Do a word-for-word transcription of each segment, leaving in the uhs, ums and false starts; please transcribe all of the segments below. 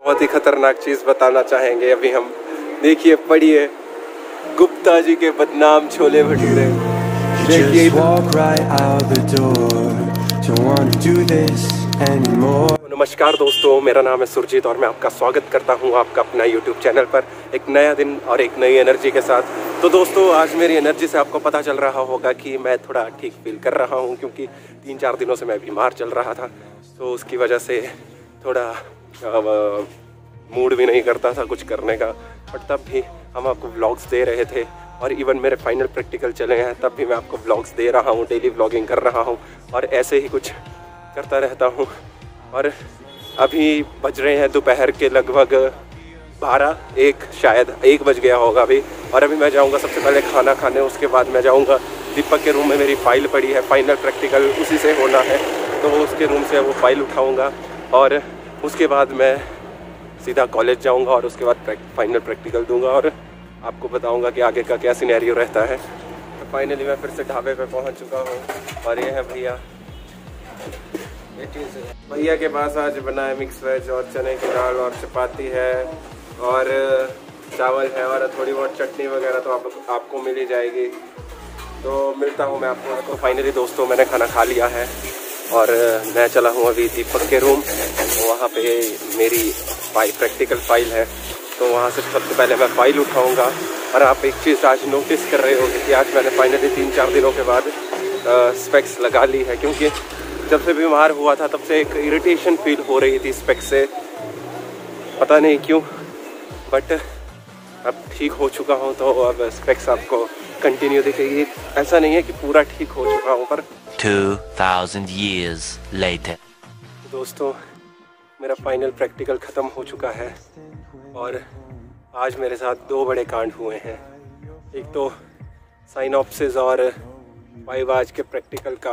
बहुत ही खतरनाक चीज़ बताना चाहेंगे अभी हम। देखिए, पढ़िए, गुप्ता जी के बदनाम छोले भटूरे। देखिए, नमस्कार दोस्तों, मेरा नाम है सुरजीत और मैं आपका स्वागत करता हूं आपका अपना यूट्यूब चैनल पर एक नया दिन और एक नई एनर्जी के साथ। तो दोस्तों, आज मेरी एनर्जी से आपको पता चल रहा होगा कि मैं थोड़ा ठीक फील कर रहा हूं, क्योंकि तीन चार दिनों से मैं बीमार चल रहा था। तो उसकी वजह से थोड़ा मूड भी नहीं करता था कुछ करने का। बट तब भी हम आपको व्लॉग्स दे रहे थे, और इवन मेरे फाइनल प्रैक्टिकल चले हैं तब भी मैं आपको व्लॉग्स दे रहा हूँ, डेली व्लॉगिंग कर रहा हूँ और ऐसे ही कुछ करता रहता हूँ। और अभी बज रहे हैं दोपहर के लगभग बारह एक, शायद एक बज गया होगा अभी। और अभी मैं जाऊँगा सबसे पहले खाना खाने, उसके बाद मैं जाऊँगा दीपक के रूम में। मेरी फ़ाइल पड़ी है, फाइनल प्रैक्टिकल उसी से होना है, तो उसके रूम से वो फाइल उठाऊँगा और उसके बाद मैं सीधा कॉलेज जाऊंगा और उसके बाद फाइनल प्रैक्टिकल दूंगा और आपको बताऊंगा कि आगे का क्या सिनेरियो रहता है। तो फाइनली मैं फिर से ढाबे पे पहुंच चुका हूं और ये है भैया। भैया के पास आज बना है मिक्स वेज और चने की दाल और चपाती है और चावल है और थोड़ी बहुत चटनी वगैरह तो आप, आपको मिल ही जाएगी। तो मिलता हूँ मैं आपको। तो फाइनली दोस्तों, मैंने खाना खा लिया है और मैं चला हूँ अभी दीपक के रूम। तो वहाँ पे मेरी फाइल प्रैक्टिकल फाइल है, तो वहाँ से सबसे पहले मैं फ़ाइल उठाऊँगा। और आप एक चीज़ आज नोटिस कर रहे होंगे कि आज मैंने फाइनली तीन चार दिनों के बाद स्पेक्स लगा ली है, क्योंकि जब से बीमार हुआ था तब से एक इरिटेशन फील हो रही थी स्पेक्स से, पता नहीं क्यों। बट अब ठीक हो चुका हूँ तो अब स्पेक्स आपको कंटिन्यू दिखेगी। ऐसा नहीं है कि पूरा ठीक हो चुका हूँ, पर two thousand years later. दोस्तों, मेरा फाइनल प्रैक्टिकल ख़त्म हो चुका है और आज मेरे साथ दो बड़े कांड हुए हैं। एक तो साइनॉप्सिस और वाइव आज के प्रैक्टिकल का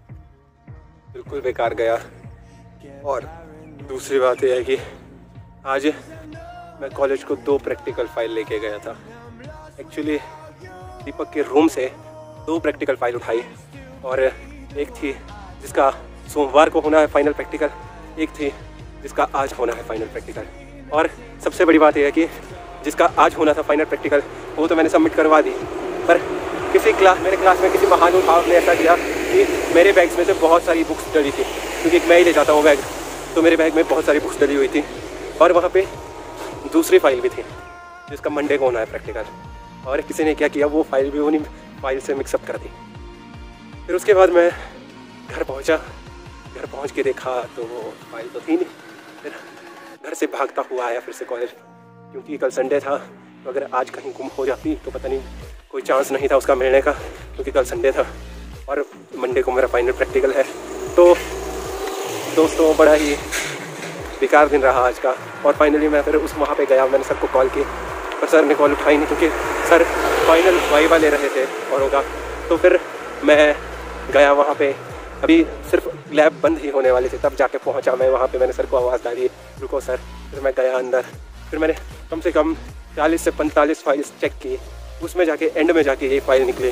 बिल्कुल बेकार गया, और दूसरी बात यह है कि आज मैं कॉलेज को दो प्रैक्टिकल फाइल लेके गया था। एक्चुअली दीपक के रूम से दो प्रैक्टिकल फाइल उठाई, और एक थी जिसका सोमवार को होना है फाइनल प्रैक्टिकल, एक थी जिसका आज होना है फाइनल प्रैक्टिकल। और सबसे बड़ी बात यह है कि जिसका आज होना था फाइनल प्रैक्टिकल वो तो मैंने सबमिट करवा दी, पर किसी क्लास मेरे क्लास में किसी महान भाव ने ऐसा किया कि मेरे बैग्स में से बहुत सारी बुक्स डली थी, क्योंकि मैं ही ले जाता हूँ बैग, तो मेरे बैग में बहुत सारी बुक्स डली हुई थी। और वहाँ पे दूसरी फाइल भी थी जिसका मंडे को होना है प्रैक्टिकल, और किसी ने क्या किया, वो फाइल भी उन्हीं फाइल से मिक्सअप कर दी। फिर उसके बाद मैं घर पहुँचा, घर पहुँच के देखा तो वो फाइल तो थी नहीं। फिर घर से भागता हुआ आया फिर से कॉलेज, क्योंकि कल संडे था, तो अगर आज कहीं गुम हो जाती तो पता नहीं, कोई चांस नहीं था उसका मिलने का, क्योंकि कल संडे था और मंडे को मेरा फाइनल प्रैक्टिकल है। तो दोस्तों, बड़ा ही बेकार दिन रहा आज का। और फाइनली मैं फिर उस वहाँ पे गया, मैंने सर को कॉल की, पर सर ने कॉल उठाई नहीं, क्योंकि सर फाइनल वाइवा ले रहे थे और होगा। तो फिर मैं गया वहाँ पे, अभी सिर्फ लैब बंद ही होने वाली थी, तब जाके पहुँचा मैं वहाँ पे। मैंने सर को आवाज़ डाली, रुको सर। फिर मैं गया अंदर, फिर मैंने कम से कम चालीस से पैंतालीस फाइल्स चेक की, उसमें जाके एंड में जाके ये फाइल निकली।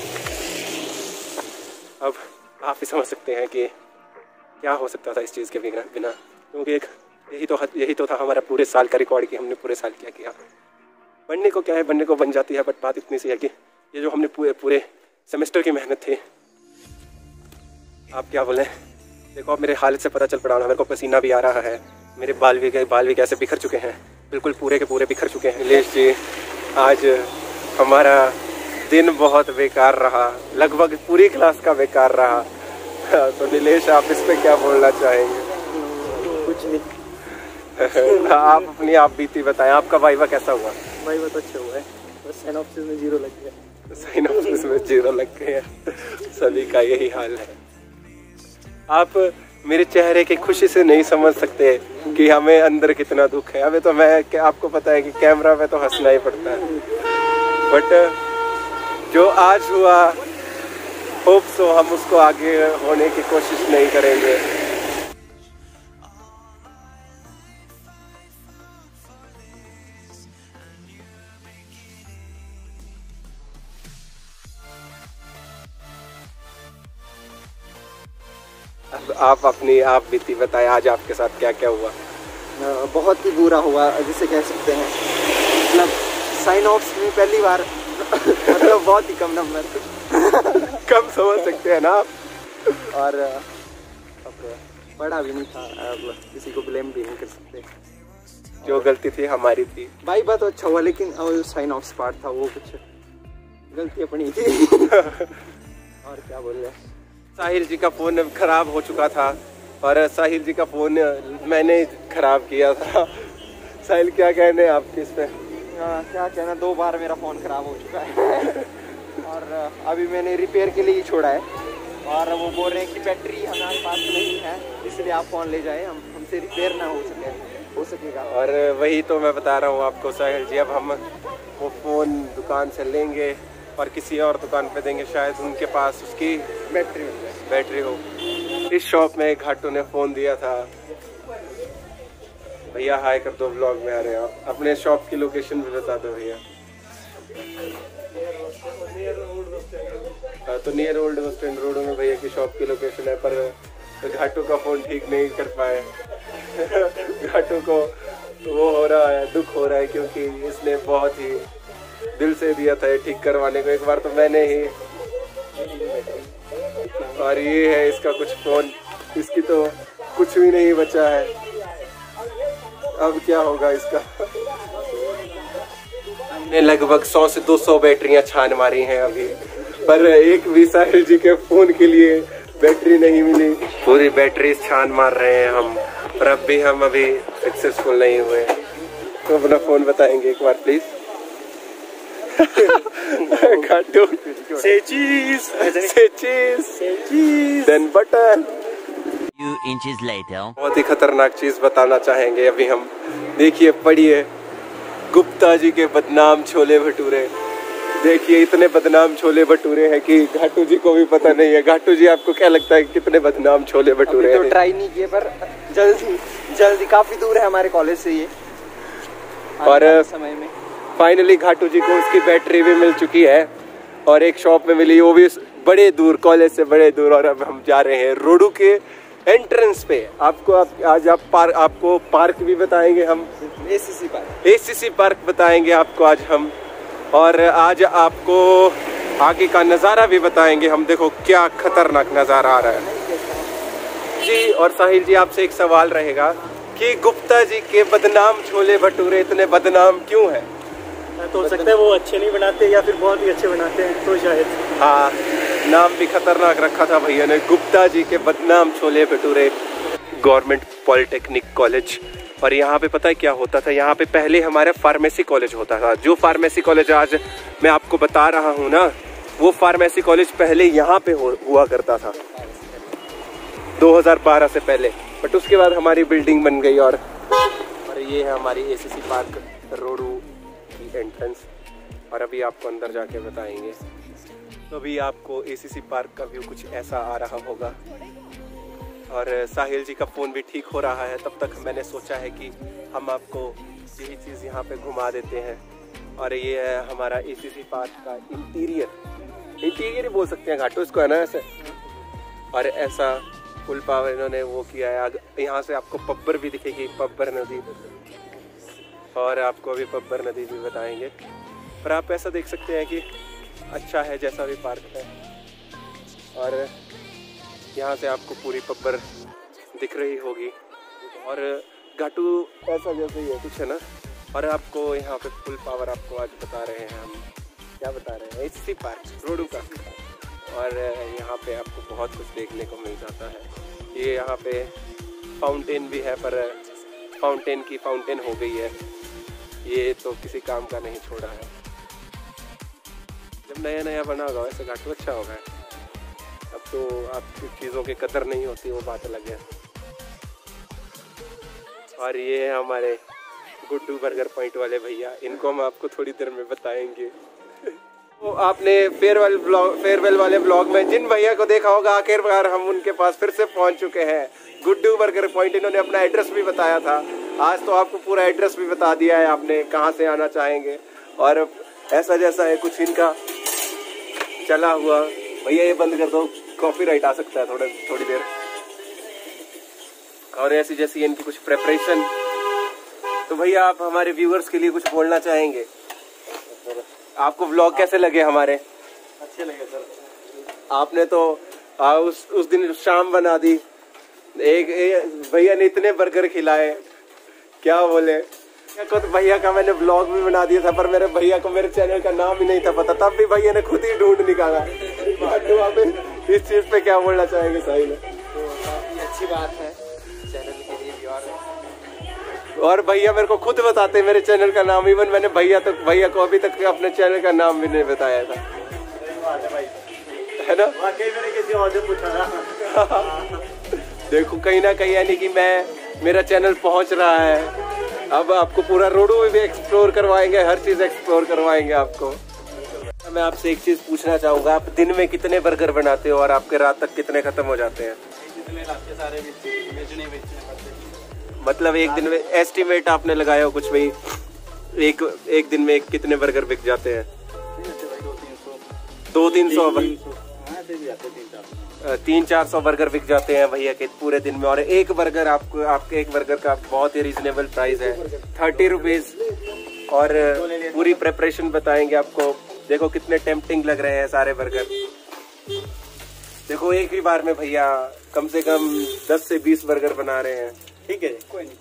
अब आप ही समझ सकते हैं कि क्या हो सकता था इस चीज़ के बिना बिना क्योंकि एक यही तो यही तो था हमारा पूरे साल का रिकॉर्ड कि हमने पूरे साल क्या किया। बनने को क्या है, बनने को बन जाती है, बट बात इतनी सी है कि ये जो हमने पूरे पूरे सेमेस्टर की मेहनत थी, आप क्या बोलें। देखो, अब मेरे हालत से पता चल पड़ा ना, मेरे को पसीना भी आ रहा है, मेरे बाल भी बाल भी कैसे बिखर चुके हैं, बिल्कुल पूरे के पूरे बिखर चुके हैं। नीलेश जी, आज हमारा दिन बहुत बेकार रहा, लगभग पूरी क्लास का बेकार रहा। तो नीलेश, आप इस पर क्या बोलना चाहेंगे? कुछ नहीं। आप अपनी आप बीती बताएं, आपका वाइवा कैसा हुआ? वाइवा तो अच्छा हुआ है, बस साइनॉप्सिस में जीरो लग गया। साइनॉप्सिस में जीरो लग गए हैं, सभी का यही हाल है। आप मेरे चेहरे की खुशी से नहीं समझ सकते कि हमें अंदर कितना दुख है। अभी तो मैं क्या, आपको पता है कि कैमरा में तो हंसना ही पड़ता है, बट जो आज हुआ, होप सो हम उसको आगे होने की कोशिश नहीं करेंगे। अब आप अपनी आप बीती बताएं, आज आपके साथ क्या क्या हुआ? बहुत ही बुरा हुआ जिसे कह सकते हैं। मतलब साइन ऑप्स में पहली बार मतलब बहुत ही कम नंबर कम समझ सकते हैं ना आप। और अब पढ़ा भी नहीं था, अब किसी को ब्लेम भी नहीं कर सकते। जो गलती थी हमारी थी। भाई बात तो अच्छा हुआ, लेकिन वो साइन ऑफ पार्ट था वो कुछ गलती अपनी थी। और क्या बोल रहे, साहिर जी का फ़ोन ख़राब हो चुका था और साहिर जी का फ़ोन मैंने ख़राब किया था। साहिल क्या कहने आपके इस पे? हाँ क्या कहना, दो बार मेरा फ़ोन ख़राब हो चुका है और अभी मैंने रिपेयर के लिए ही छोड़ा है और वो बोल रहे हैं कि बैटरी हमारे पास नहीं है, इसलिए आप फ़ोन ले जाए, हम हमसे रिपेयर ना हो सके हो सकेगा। और वही तो मैं बता रहा हूँ आपको साहिल जी, अब हम वो फ़ोन दुकान से लेंगे और किसी और दुकान पे देंगे, शायद उनके पास उसकी बैटरी बैटरी हो। इस शॉप में घाटू ने फ़ोन दिया था। भैया हाय कर दो, ब्लॉग में आ रहे हैं आप, अपने शॉप की लोकेशन भी बता दो भैया। तो near old bus stand road में भैया की शॉप की लोकेशन है, पर तो घाटू का फ़ोन ठीक नहीं कर पाए। घाटू को वो हो रहा है, दुख हो रहा है, क्योंकि इसने बहुत ही दिल से दिया था ये ठीक करवाने को। एक बार तो मैंने ही, और ये है इसका कुछ फ़ोन, इसकी तो कुछ भी नहीं बचा है। अब क्या होगा इसका? हमने लगभग सौ से दो सौ बैटरियां छान मारी हैं अभी, पर एक भी साहिल जी के फ़ोन के लिए बैटरी नहीं मिली। पूरी बैटरी छान मार रहे हैं हम, पर अब भी हम अभी सक्सेसफुल नहीं हुए। तो अपना फ़ोन बताएंगे एक बार प्लीज। घाटू से चीज से चीज then button. Few inches later. बहुत ही खतरनाक चीज बताना चाहेंगे अभी हम। देखिए पढ़िए, गुप्ता जी के बदनाम छोले भटूरे। देखिए इतने बदनाम छोले भटूरे हैं कि घाटू जी को भी पता नहीं है। घाटू जी आपको क्या लगता है कितने बदनाम छोले भटूरे हैं? तो ट्राई नहीं किए, पर जल्दी जल्दी, काफी दूर है हमारे कॉलेज से ये, और समय में फाइनली घाटू जी को उसकी बैटरी भी मिल चुकी है और एक शॉप में मिली, वो भी बड़े दूर, कॉलेज से बड़े दूर। और अब हम जा रहे हैं रोडू के एंट्रेंस पे। आपको आप, आज आप पार्क, आपको पार्क भी बताएंगे हम, एसीसी पार्क एसीसी पार्क बताएंगे आपको आज हम, और आज आपको आगे का नज़ारा भी बताएंगे हम। देखो क्या खतरनाक नज़ारा आ रहा है जी। और साहिल जी आपसे एक सवाल रहेगा कि गुप्ता जी के बदनाम छोले भटूरे इतने बदनाम क्यों हैं? तो हो सकता है वो अच्छे नहीं बनाते या फिर बहुत ही अच्छे बनाते हैं, तो शायद। हाँ, नाम भी खतरनाक रखा था भैया ने, गुप्ता जी के बदनाम chole bhature. Government polytechnic college. और यहाँ पे पता है क्या होता था? यहाँ पे पहले हमारा फार्मेसी कॉलेज होता था। जो फार्मेसी कॉलेज आज मैं आपको बता रहा हूँ ना, वो फार्मेसी कॉलेज पहले यहाँ पे हुआ करता था दो हज़ार बारह से पहले। बट उसके बाद हमारी बिल्डिंग बन गई और और ये है हमारी एसीसी पार्क रोडू की एंट्रेंस। और अभी आपको अंदर जाके बताएंगे। तो अभी आपको एसीसी पार्क का व्यू कुछ ऐसा आ रहा होगा। और साहिल जी का फ़ोन भी ठीक हो रहा है, तब तक मैंने सोचा है कि हम आपको यही चीज़ यहाँ पे घुमा देते हैं। और ये है हमारा एसीसी पार्क का इंटीरियर। इंटीरियर ही बोल सकते हैं घाटू इसको, है ना ऐसे। और ऐसा फुल पावर इन्होंने वो किया है। यहाँ से आपको पब्बर भी दिखेगी, पब्बर नदी। और आपको अभी पब्बर नदी भी बताएंगे। पर आप ऐसा देख सकते हैं कि अच्छा है जैसा भी पार्क है। और यहाँ से आपको पूरी पब्बर दिख रही होगी। और घाटू ऐसा जैसे ही है कुछ, है ना। और आपको यहाँ पे फुल पावर आपको आज बता रहे हैं हम। क्या बता रहे हैं? एसीसी पार्क रोडू का। और यहाँ पे आपको बहुत कुछ देखने को मिल जाता है। ये यहाँ पे फाउंटेन भी है, पर फाउंटेन की फाउंटेन हो गई है। ये तो किसी काम का नहीं छोड़ा है। जब नया नया बना होगा वैसे घाटू अच्छा होगा। अब तो आपकी चीज़ों की कदर नहीं होती, वो बात अलग है। और ये है हमारे गुड्डू बर्गर पॉइंट वाले भैया, इनको हम आपको थोड़ी देर में बताएंगे। तो आपने फेयरवेल ब्लॉग फेयरवेल वाले ब्लॉग में जिन भैया को देखा होगा, आखिरकार हम उनके पास फिर से पहुंच चुके हैं, गुड्डू बर्गर पॉइंट। इन्होंने अपना एड्रेस भी बताया था, आज तो आपको पूरा एड्रेस भी बता दिया है आपने, कहाँ से आना चाहेंगे। और ऐसा जैसा है कुछ इनका चला हुआ। भैया ये बंद कर दो, कॉपीराइट आ सकता है थोड़ा थोड़ी देर। और ऐसी जैसी इनकी कुछ प्रेपरेशन तो भैया आप हमारे व्यूअर्स के लिए कुछ बोलना चाहेंगे? आपको व्लॉग कैसे लगे हमारे? अच्छे लगे सर। आपने तो आ, उस उस दिन शाम बना दी। एक, एक भैया ने इतने बर्गर खिलाए, क्या बोले। को तो भैया का मैंने ब्लॉग भी बना दिया था, पर मेरे भैया को मेरे चैनल का नाम ही नहीं था पता, तब भी भैया ने खुद ही ढूंढ निकाला। तो आप इस चीज पे क्या बोलना चाहेंगे साहिल? तो काफी अच्छी बात है चैनल के लिए भी। और और भैया मेरे को खुद बताते मेरे चैनल का नाम, इवन मैंने भैया तक भैया को अभी तक अपने चैनल का नाम भी नहीं बताया था, है ना? वाकई मैंने किसी और से पूछा था। देखो कहीं ना कहीं यानी कि मैं मेरा चैनल पहुंच रहा है। अब आपको पूरा रोडू भी एक्सप्लोर करवाएंगे, हर चीज एक्सप्लोर करवाएंगे आपको। मैं आपसे एक चीज पूछना चाहूंगा, आप दिन में कितने बर्गर बनाते हो और आपके रात तक कितने खत्म हो जाते हैं? आपके सारे बेचने बेचने पड़ते। मतलब एक दिन में एस्टिमेट आपने लगाया हो कुछ भाई, एक एक दिन में कितने बर्गर बिक जाते हैं? दो तीन सौ तीन चार सौ बर्गर बिक जाते हैं भैया के पूरे दिन में। और एक बर्गर आपको आपके एक बर्गर का बहुत ही रीजनेबल प्राइस है, थर्टी रुपीज। और पूरी प्रेपरेशन बताएंगे आपको। देखो कितने टेम्पटिंग लग रहे हैं सारे बर्गर। देखो एक ही बार में भैया कम से कम दस से बीस बर्गर बना रहे हैं। ठीक है, कोई नहीं।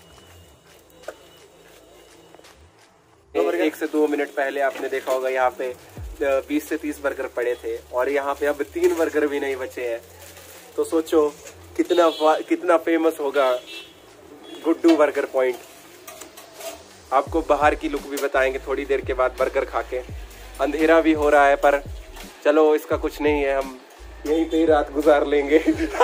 एक से दो मिनट पहले आपने देखा होगा यहाँ पे बीस से तीस बर्गर पड़े थे, और यहाँ पे अब तीन बर्गर भी नहीं बचे हैं। तो सोचो कितना कितना फेमस होगा गुड्डू बर्गर पॉइंट। आपको बाहर की लुक भी बताएंगे थोड़ी देर के बाद बर्गर खा के। अंधेरा भी हो रहा है, पर चलो इसका कुछ नहीं है, हम यहीं पे ही रात गुजार लेंगे।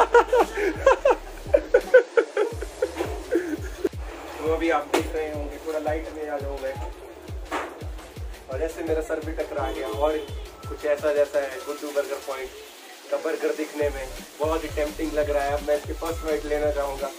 वो भी आप देख रहे होंगे, पूरा लाइट में आ जाऊँ मैं, और ऐसे मेरा सर भी टकरा गया। और कुछ ऐसा जैसा है गुड्डू बर्गर पॉइंट का बर्गर दिखने में बहुत ही टेम्पटिंग लग रहा है। अब मैं इसके फर्स्ट बाइट लेना चाहूंगा।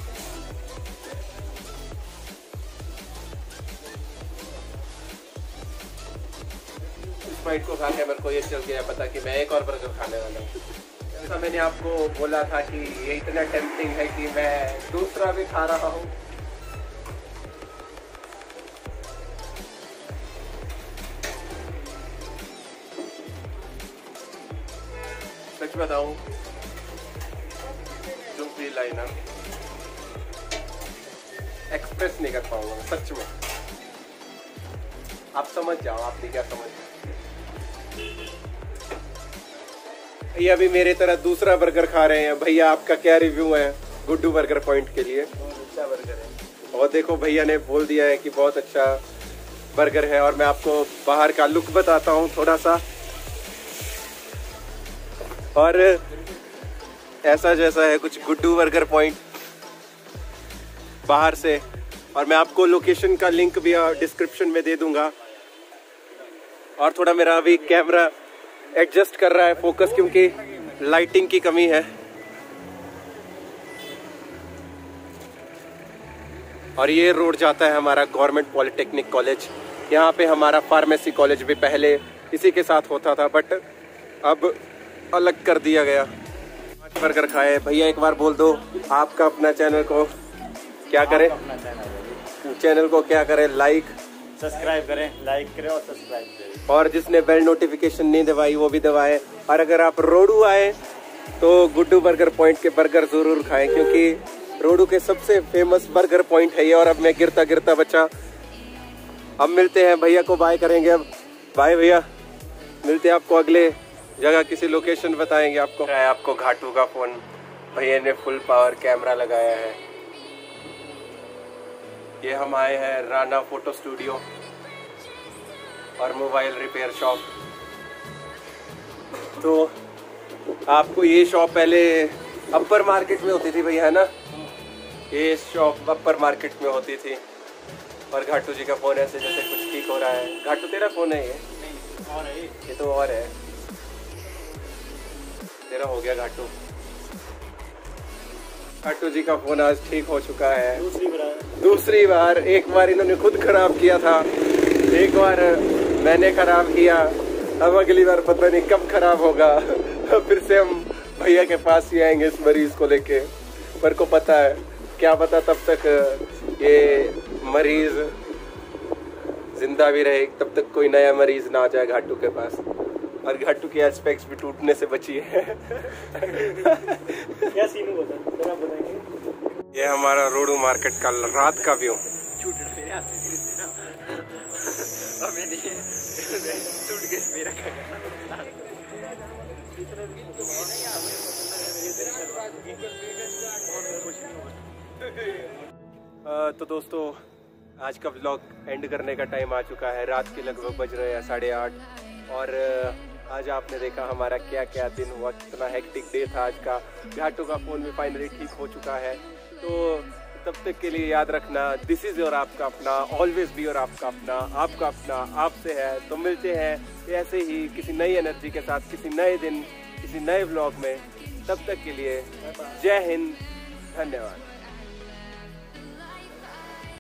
इस बाइट को खा के मेरे को ये चल गया पता कि मैं एक और बर्गर खाने वाला हूँ। जैसा मैंने आपको बोला था कि ये इतना टेम्पटिंग है कि मैं दूसरा भी खा रहा हूँ। सच बताऊं, जो भी लाइनर एक्सप्रेस नहीं कर पाऊंगा सच में। आप समझ जाओ, आप भी क्या समझ। भैया अभी मेरे तरह दूसरा बर्गर खा रहे हैं। भैया आपका क्या रिव्यू है गुड्डू बर्गर पॉइंट के लिए? बहुत अच्छा बर्गर है। और देखो भैया ने बोल दिया है कि बहुत अच्छा बर्गर है। और मैं आपको बाहर का लुक बताता हूँ थोड़ा सा। और ऐसा जैसा है कुछ गुड्डू बर्गर पॉइंट बाहर से। और मैं आपको लोकेशन का लिंक भी डिस्क्रिप्शन में दे दूंगा। और थोड़ा मेरा अभी कैमरा एडजस्ट कर रहा है फोकस, क्योंकि लाइटिंग की कमी है। और ये रोड जाता है हमारा गवर्नमेंट पॉलिटेक्निक कॉलेज। यहाँ पे हमारा फार्मेसी कॉलेज भी पहले इसी के साथ होता था, बट अब अलग कर दिया गया। पांच बर्गर खाए। भैया एक बार बोल दो आपका अपना चैनल को क्या करें? अपना चैनल चैनल को क्या करें? लाइक सब्सक्राइब करें, लाइक करें और सब्सक्राइब करें। और जिसने बेल नोटिफिकेशन नहीं दबाई वो भी दबाए। और अगर आप रोडू आए तो गुड्डू बर्गर पॉइंट के बर्गर जरूर खाएं, क्योंकि रोडू के सबसे फेमस बर्गर पॉइंट है ये। और अब मैं गिरता गिरता बचा। अब मिलते हैं, भैया को बाय करेंगे। अब बाय भैया, मिलते हैं आपको अगले जगह, किसी लोकेशन बताएंगे आपको। है आपको घाटू का फोन। भैया ने फुल पावर कैमरा लगाया है। ये हम आए हैं राना फोटो स्टूडियो और मोबाइल रिपेयर शॉप। तो आपको ये शॉप पहले अपर मार्केट में होती थी भैया, है ना? ये शॉप अपर मार्केट में होती थी। और घाटू जी का फोन ऐसे जैसे कुछ ठीक हो रहा है। घाटू तेरा फोन है ये? और है ये तो और है, तेरा हो गया घाटू। घाटू जी का फोन आज ठीक हो चुका है दूसरी बार। दूसरी बार। एक बार इन्होंने खुद खराब किया था, एक बार मैंने खराब किया। अब अगली बार पता नहीं कब खराब होगा। फिर से हम भैया के पास ही आएंगे इस मरीज को लेके। पर को पता है क्या पता तब तक ये मरीज जिंदा भी रहे तब तक कोई नया मरीज ना आ जाए घाटू के पास, और घाटू की एस्पेक्ट्स भी टूटने से बची है। क्या सीन हुआ था सर, आप बताएंगे? ये हमारा रोडू मार्केट का रात का व्यू। तो दोस्तों आज का व्लॉग एंड करने का टाइम आ चुका है। रात के लगभग बज रहे हैं साढ़े आठ, और आज आपने देखा हमारा क्या क्या दिन हुआ, कितना हेक्टिक डे था आज का। घाटू का फ़ोन भी फाइनली ठीक हो चुका है। तो तब तक के लिए याद रखना, दिस इज़ योर आपका अपना, ऑलवेज बी योर आपका अपना, आपका अपना आपसे है। तो मिलते हैं ऐसे ही किसी नई एनर्जी के साथ, किसी नए दिन, किसी नए व्लॉग में। तब तक के लिए जय हिंद, धन्यवाद।